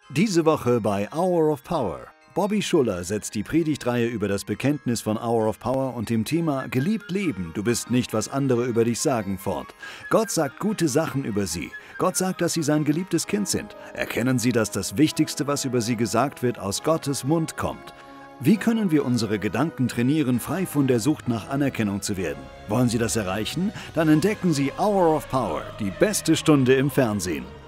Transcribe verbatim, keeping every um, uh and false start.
Diese Woche bei Hour of Power. Bobby Schuller setzt die Predigtreihe über das Bekenntnis von Hour of Power und dem Thema Geliebt leben, du bist nicht, was andere über dich sagen, fort. Gott sagt gute Sachen über sie. Gott sagt, dass sie sein geliebtes Kind sind. Erkennen Sie, dass das Wichtigste, was über sie gesagt wird, aus Gottes Mund kommt. Wie können wir unsere Gedanken trainieren, frei von der Sucht nach Anerkennung zu werden? Wollen Sie das erreichen? Dann entdecken Sie Hour of Power, die beste Stunde im Fernsehen.